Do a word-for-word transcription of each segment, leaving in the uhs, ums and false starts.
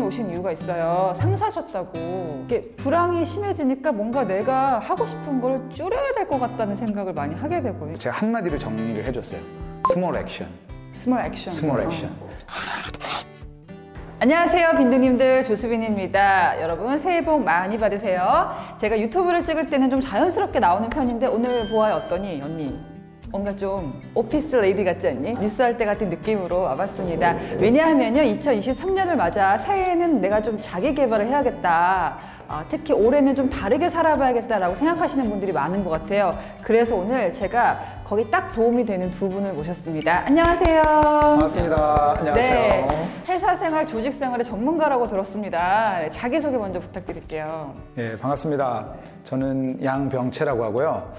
오신 이유가 있어요. 상사셨다고. 이게 불황이 심해지니까 뭔가 내가 하고 싶은 걸 줄여야 될 것 같다는 생각을 많이 하게 되고요. 제가 한마디로 정리를 해줬어요. 스몰 액션. 스몰 액션. 스몰 액션. 어. 안녕하세요, 빈둥님들, 조수빈입니다. 여러분 새해 복 많이 받으세요. 제가 유튜브를 찍을 때는 좀 자연스럽게 나오는 편인데 오늘 보아요 어떠니? 언니 뭔가 좀 오피스 레이디 같지 않니? 뉴스할 때 같은 느낌으로 와봤습니다. 왜냐하면요, 이천이십삼 년을 맞아 새해에는 내가 좀 자기 개발을 해야겠다, 아, 특히 올해는 좀 다르게 살아봐야겠다라고 생각하시는 분들이 많은 것 같아요. 그래서 오늘 제가 거기 딱 도움이 되는 두 분을 모셨습니다. 안녕하세요. 반갑습니다. 안녕하세요. 네, 회사생활, 조직생활의 전문가라고 들었습니다. 네, 자기소개 먼저 부탁드릴게요. 예, 반갑습니다. 저는 양병채라고 하고요.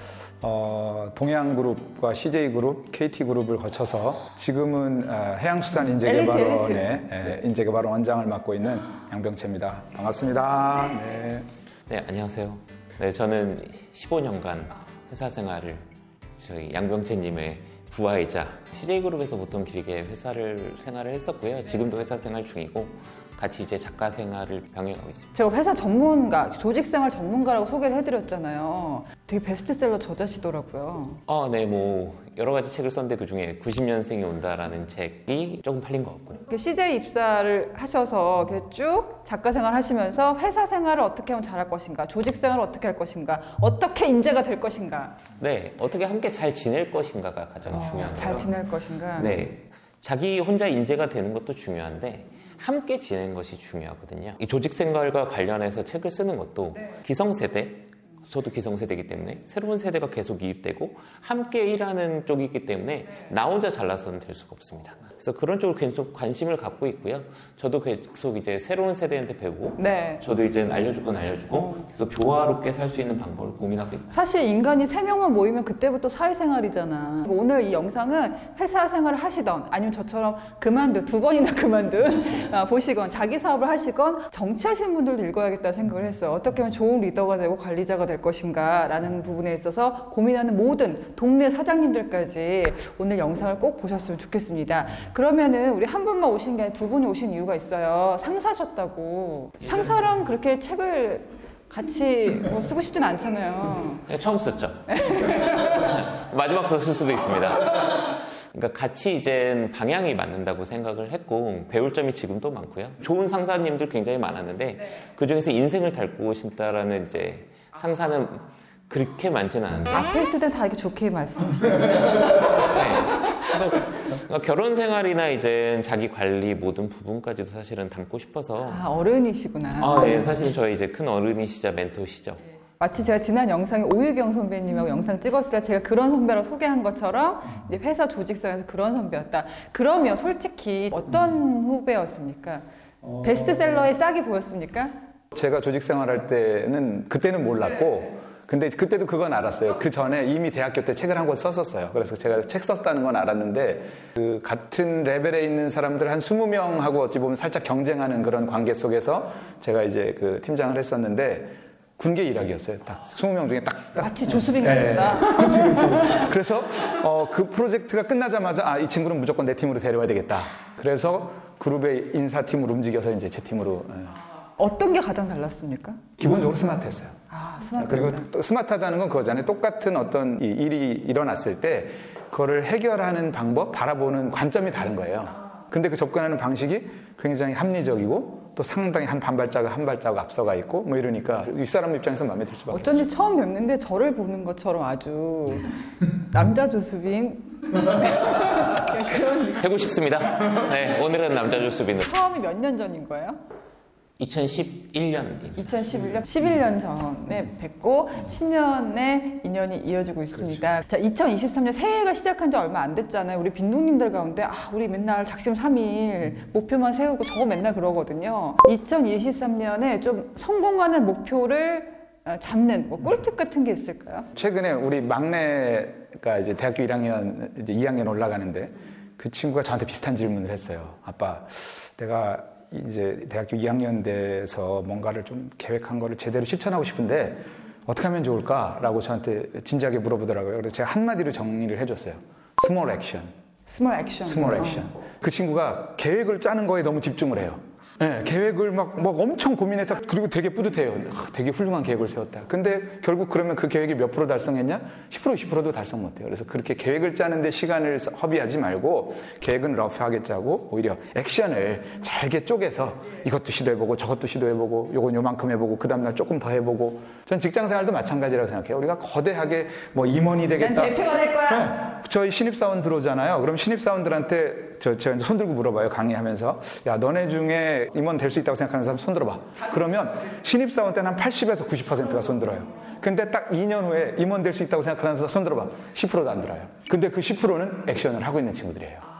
어, 동해안그룹과 씨제이그룹, 케이티그룹을 거쳐서 지금은 어, 해양수산인재개발원의 예, 인재개발원 원장을 맡고 있는 양병채입니다. 반갑습니다. 네. 네, 안녕하세요. 네, 저는 십오 년간 회사 생활을 저희 양병채님의 부하이자 씨제이그룹에서 보통 길게 회사를 생활을 했었고요. 지금도 회사 생활 중이고 같이 이제 작가 생활을 병행하고 있습니다. 제가 회사 전문가, 조직생활 전문가라고 소개를 해드렸잖아요. 되게 베스트셀러 저자시더라고요. 어, 네, 뭐 여러 가지 책을 썼는데 그 중에 구십 년생이 온다라는 책이 조금 팔린 것 같고요. 씨제이 입사를 하셔서 쭉 작가 생활 하시면서 회사 생활을 어떻게 하면 잘할 것인가, 조직 생활을 어떻게 할 것인가, 어떻게 인재가 될 것인가. 네, 어떻게 함께 잘 지낼 것인가가 가장 어, 중요한데요. 잘 지낼 것인가. 네, 자기 혼자 인재가 되는 것도 중요한데 함께 지내는 것이 중요하거든요. 이 조직 생활과 관련해서 책을 쓰는 것도 네. 기성세대, 저도 기성세대이기 때문에 새로운 세대가 계속 이입되고 함께 일하는 쪽이기 때문에 나 혼자 잘나서는 될 수가 없습니다. 그래서 그런 쪽으로 계속 관심을 갖고 있고요. 저도 계속 이제 새로운 세대한테 배우고 네. 저도 이제 알려줄 건 알려주고 계속 조화롭게 살 수 있는 방법을 고민하고 있고. 사실 인간이 세 명만 모이면 그때부터 사회생활이잖아. 오늘 이 영상은 회사 생활을 하시던 아니면 저처럼 그만둔, 두 번이나 그만둔 보시건 자기 사업을 하시건 정치하시는 분들도 읽어야겠다는 생각을 했어요. 어떻게 하면 좋은 리더가 되고 관리자가 될 것인가 라는 부분에 있어서 고민하는 모든 동네 사장님들까지 오늘 영상을 꼭 보셨으면 좋겠습니다. 그러면은 우리 한 분만 오신 게 아니라 두 분이 오신 이유가 있어요. 상사셨다고. 상사랑 그렇게 책을 같이 뭐 쓰고 싶진 않잖아요. 네, 처음 썼죠. 마지막 썼을 수도 있습니다. 그러니까 같이 이제 방향이 맞는다고 생각을 했고 배울 점이 지금도 많고요. 좋은 상사님들 굉장히 많았는데 네. 그 중에서 인생을 닮고 싶다라는 이제 상사는 그렇게 많지는 않은데 앞에 있을 땐 다 이렇게 좋게 말씀하시더라고요. 네. 그래서 결혼 생활이나 이제 자기 관리 모든 부분까지도 사실은 담고 싶어서. 아, 어른이시구나. 아, 예, 사실 저희 이제 큰 어른이시자 멘토시죠. 마치 제가 지난 영상에 오유경 선배님하고 영상 찍었을 때 제가 그런 선배라고 소개한 것처럼 이제 회사 조직상에서 그런 선배였다. 그러면 솔직히 어떤 후배였습니까? 어... 베스트셀러에 싹이 보였습니까? 제가 조직 생활할 때는 그때는 몰랐고 근데 그때도 그건 알았어요. 그 전에 이미 대학교 때 책을 한 권 썼었어요. 그래서 제가 책 썼다는 건 알았는데 그 같은 레벨에 있는 사람들 한 스무 명하고 어찌 보면 살짝 경쟁하는 그런 관계 속에서 제가 이제 그 팀장을 했었는데 군계 일학이었어요. 딱 스무 명 중에 딱, 딱. 마치 조수빈 같다. 네. 그치, 그치. 그래서 어, 그 프로젝트가 끝나자마자 아, 이 친구는 무조건 내 팀으로 데려와야 되겠다. 그래서 그룹의 인사팀으로 움직여서 이제 제 팀으로. 어떤 게 가장 달랐습니까? 기본적으로 스마트했어요. 아, 스마트. 그리고 또 스마트하다는 건 그거잖아요. 똑같은 어떤 일이 일어났을 때 그거를 해결하는 방법, 바라보는 관점이 다른 거예요. 근데 그 접근하는 방식이 굉장히 합리적이고 또 상당히 한 반발자가 한 발자국 앞서가 있고 뭐 이러니까 윗사람 입장에서 마음에 들 수밖에 없어요. 어쩐지 처음 뵙는데 저를 보는 것처럼 아주 남자 조수빈 그런 되고 싶습니다. 네, 오늘은 남자 조수빈으로. 처음이 몇 년 전인 거예요? 이천십일 년입니다. 이천십일 년, 십일 년 전에 뵙고 십 년의 인연이 이어지고 있습니다. 그렇죠. 자, 이천이십삼 년 새해가 시작한 지 얼마 안 됐잖아요. 우리 빈둥님들 가운데 아, 우리 맨날 작심삼일 목표만 세우고 저거 맨날 그러거든요. 이천이십삼 년에 좀 성공하는 목표를 잡는 뭐 꿀팁 같은 게 있을까요? 최근에 우리 막내가 이제 대학교 일 학년, 이제 이 학년 올라가는데 그 친구가 저한테 비슷한 질문을 했어요. 아빠, 내가 이제 대학교 이 학년 돼서 뭔가를 좀 계획한 거를 제대로 실천하고 싶은데 어떻게 하면 좋을까라고 저한테 진지하게 물어보더라고요. 그래서 제가 한마디로 정리를 해줬어요. 스몰 액션. 스몰 액션. 스몰 액션. 그 친구가 계획을 짜는 거에 너무 집중을 해요. 네, 계획을 막, 막 엄청 고민해서 그리고 되게 뿌듯해요. 아, 되게 훌륭한 계획을 세웠다. 근데 결국 그러면 그 계획이 몇 프로 달성했냐? 십 퍼센트, 이십 퍼센트도 달성 못해요. 그래서 그렇게 계획을 짜는데 시간을 허비하지 말고 계획은 러프하게 짜고 오히려 액션을 잘게 쪼개서 이것도 시도해보고 저것도 시도해보고 요건 요만큼 해보고 그 다음날 조금 더 해보고 전 직장생활도 마찬가지라고 생각해요. 우리가 거대하게 뭐 임원이 되겠다. 난 대표가 될 거야. 네, 저희 신입사원 들어오잖아요. 그럼 신입사원들한테 저, 제가 손 들고 물어봐요. 강의하면서. 야, 너네 중에 임원 될 수 있다고 생각하는 사람 손 들어봐. 그러면 신입사원 때는 한 팔십에서 구십 퍼센트가 손 들어요. 근데 딱 이 년 후에 임원 될 수 있다고 생각하는 사람 손 들어봐. 십 퍼센트도 안 들어요. 근데 그 십 퍼센트는 액션을 하고 있는 친구들이에요.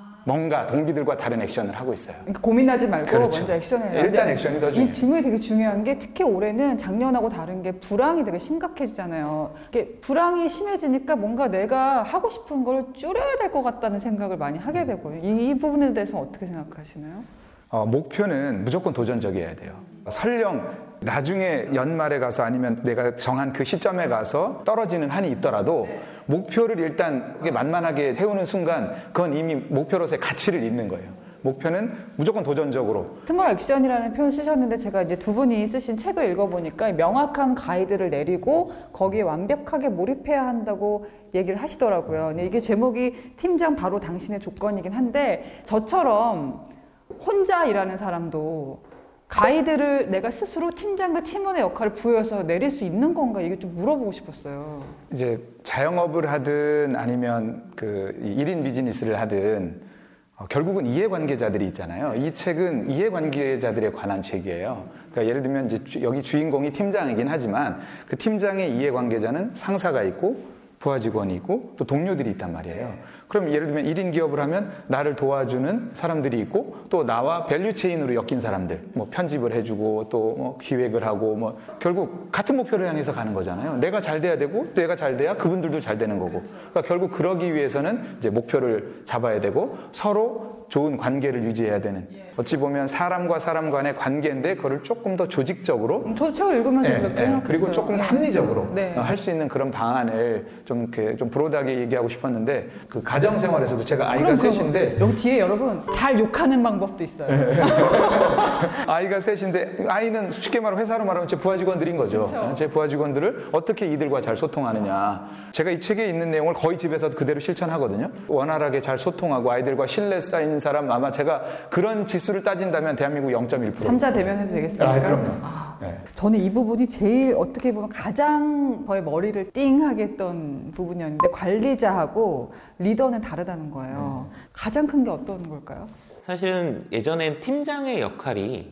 뭔가 동기들과 다른 액션을 하고 있어요. 그러니까 고민하지 말고 그렇죠. 먼저 액션을 해야 일단 돼. 액션이 더 중요해요. 이 질문이 되게 중요한 게 특히 올해는 작년하고 다른 게 불황이 되게 심각해지잖아요. 이게 불황이 심해지니까 뭔가 내가 하고 싶은 걸 줄여야 될 것 같다는 생각을 많이 하게 되고요. 이, 이 부분에 대해서 어떻게 생각하시나요? 어, 목표는 무조건 도전적이어야 돼요. 설령 나중에 연말에 가서 아니면 내가 정한 그 시점에 가서 떨어지는 한이 있더라도 목표를 일단 만만하게 세우는 순간 그건 이미 목표로서의 가치를 잃는 거예요. 목표는 무조건 도전적으로. 스몰 액션이라는 표현 쓰셨는데 제가 이제 두 분이 쓰신 책을 읽어보니까 명확한 가이드를 내리고 거기에 완벽하게 몰입해야 한다고 얘기를 하시더라고요. 근데 이게 제목이 팀장 바로 당신의 조건이긴 한데 저처럼 혼자 일하는 사람도 가이드를 내가 스스로 팀장과 팀원의 역할을 부여해서 내릴 수 있는 건가 이게 좀 물어보고 싶었어요. 이제 자영업을 하든 아니면 그 일 인 비즈니스를 하든 어, 결국은 이해관계자들이 있잖아요. 이 책은 이해관계자들에 관한 책이에요. 그러니까 예를 들면 이제 주, 여기 주인공이 팀장이긴 하지만 그 팀장의 이해관계자는 상사가 있고 부하 직원이 있고 또 동료들이 있단 말이에요. 그럼 예를 들면 일 인 기업을 하면 나를 도와주는 사람들이 있고 또 나와 밸류 체인으로 엮인 사람들, 뭐 편집을 해주고 또 뭐 기획을 하고 뭐 결국 같은 목표를 향해서 가는 거잖아요. 내가 잘 돼야 되고 내가 잘 돼야 그분들도 잘 되는 거고. 그러니까 결국 그러기 위해서는 이제 목표를 잡아야 되고 서로 좋은 관계를 유지해야 되는. 어찌 보면 사람과 사람 간의 관계인데 그거를 조금 더 조직적으로 저도 책을 읽으면서 네, 그렇게 네. 생각했어요. 그리고 조금 네. 합리적으로 네. 할 수 있는 그런 방안을 좀 이렇게 좀 브로드하게 얘기하고 싶었는데 그 가정생활에서도 제가 아이가 그럼, 셋인데 그럼. 여기 뒤에 여러분 잘 욕하는 방법도 있어요. 아이가 셋인데 아이는 쉽게 말하면 회사로 말하면 제 부하 직원들인 거죠. 그렇죠. 제 부하 직원들을 어떻게 이들과 잘 소통하느냐. 제가 이 책에 있는 내용을 거의 집에서 그대로 실천하거든요. 원활하게 잘 소통하고 아이들과 신뢰 쌓이는 사람 아마 제가 그런 지수를 따진다면 대한민국 영 점 일 퍼센트. 삼자 대면해서 되겠습니까? 아, 그럼요. 아, 네. 저는 이 부분이 제일 어떻게 보면 가장 저의 머리를 띵하게 했던 부분이었는데 관리자하고 리더는 다르다는 거예요. 음. 가장 큰 게 어떤 걸까요? 사실은 예전엔 팀장의 역할이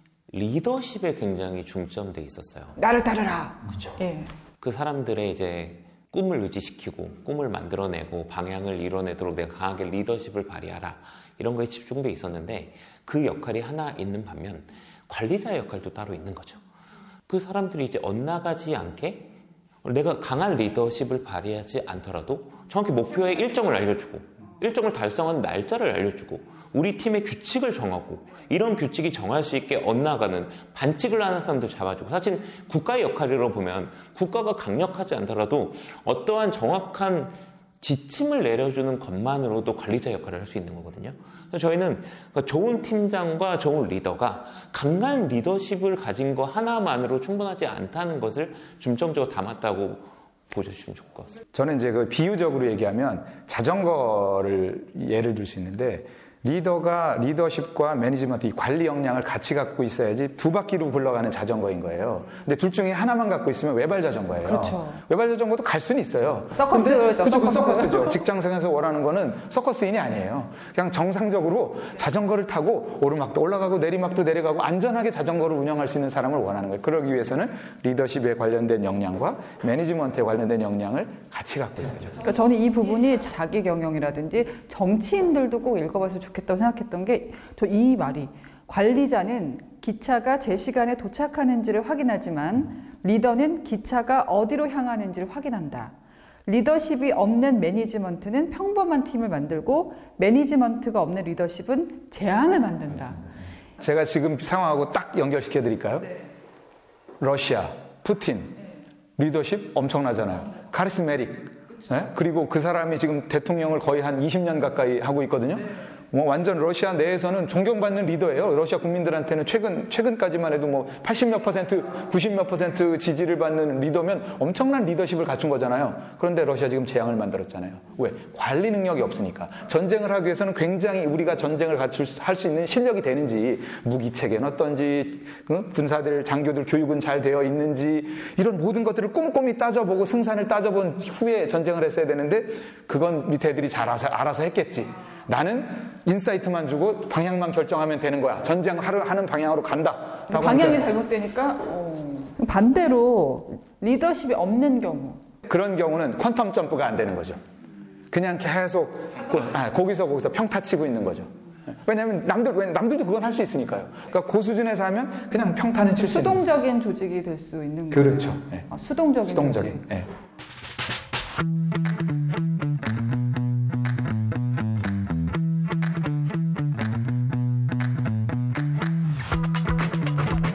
리더십에 굉장히 중점돼 있었어요. 나를 따르라. 그렇죠. 예. 그 사람들의 이제 꿈을 의지시키고 꿈을 만들어내고 방향을 이뤄내도록 내가 강하게 리더십을 발휘하라 이런 거에 집중돼 있었는데 그 역할이 하나 있는 반면 관리자의 역할도 따로 있는 거죠. 그 사람들이 이제 엇나가지 않게 내가 강한 리더십을 발휘하지 않더라도 정확히 목표의 일정을 알려주고 일정을 달성한 날짜를 알려주고 우리 팀의 규칙을 정하고 이런 규칙이 정할 수 있게 엇나가는 반칙을 하는 사람들 잡아주고 사실 국가의 역할이라고 보면 국가가 강력하지 않더라도 어떠한 정확한 지침을 내려주는 것만으로도 관리자 역할을 할 수 있는 거거든요. 그래서 저희는 좋은 팀장과 좋은 리더가 강한 리더십을 가진 거 하나만으로 충분하지 않다는 것을 중점적으로 담았다고 보셔주시면 좋을 것 같습니다. 저는 이제 그 비유적으로 얘기하면 자전거를 예를 들 수 있는데 리더가 리더십과 매니지먼트, 이 관리 역량을 같이 갖고 있어야지 두 바퀴로 굴러가는 자전거인 거예요. 근데 둘 중에 하나만 갖고 있으면 외발 자전거예요. 그렇죠. 외발 자전거도 갈 수는 있어요. 서커스 근데 그렇죠. 그렇죠. 그 서커스. 서커스죠. 직장생에서 원하는 거는 서커스인이 아니에요. 그냥 정상적으로 자전거를 타고 오르막도 올라가고 내리막도 내려가고 안전하게 자전거를 운영할 수 있는 사람을 원하는 거예요. 그러기 위해서는 리더십에 관련된 역량과 매니지먼트에 관련된 역량을 같이 갖고 있어야죠. 그러니까 저는 이 부분이 자기 경영이라든지 정치인들도 꼭 읽어봤으면 좋겠다고 생각했던 게 저 이 말이 관리자는 기차가 제 시간에 도착하는지를 확인하지만 리더는 기차가 어디로 향하는지를 확인한다. 리더십이 없는 매니지먼트는 평범한 팀을 만들고 매니지먼트가 없는 리더십은 재앙을 만든다. 제가 지금 상황하고 딱 연결시켜 드릴까요? 네. 러시아, 푸틴, 리더십 엄청나잖아요. 카리스메릭. 네? 그리고 그 사람이 지금 대통령을 거의 한 이십 년 가까이 하고 있거든요. 뭐 완전 러시아 내에서는 존경받는 리더예요. 러시아 국민들한테는 최근 최근까지만 해도 뭐 팔십 몇 퍼센트, 구십 몇 퍼센트 지지를 받는 리더면 엄청난 리더십을 갖춘 거잖아요. 그런데 러시아 지금 재앙을 만들었잖아요. 왜? 관리 능력이 없으니까. 전쟁을 하기 위해서는 굉장히 우리가 전쟁을 갖출 할 수 있는 실력이 되는지, 무기 체계는 어떤지, 군사들 장교들 교육은 잘 되어 있는지, 이런 모든 것들을 꼼꼼히 따져보고 승산을 따져본 후에 전쟁을 했어야 되는데, 그건 밑에 애들이 잘 알아서, 알아서 했겠지. 나는 인사이트만 주고 방향만 결정하면 되는 거야. 전쟁하는 방향으로 간다. 방향이 잘못되니까 어. 반대로 리더십이 없는 경우. 그런 경우는 퀀텀 점프가 안 되는 거죠. 그냥 계속 고, 아, 거기서 거기서 평타 치고 있는 거죠. 왜냐하면 남들 왜냐면 남들도 그건 할 수 있으니까요. 그러니까 그 수준에서 하면 그냥 평타는 칠 수 있는. 수동적인 조직이 될 수 있는 거죠. 그렇죠. 네. 아, 수동적인. 수동적인. 조직. 네.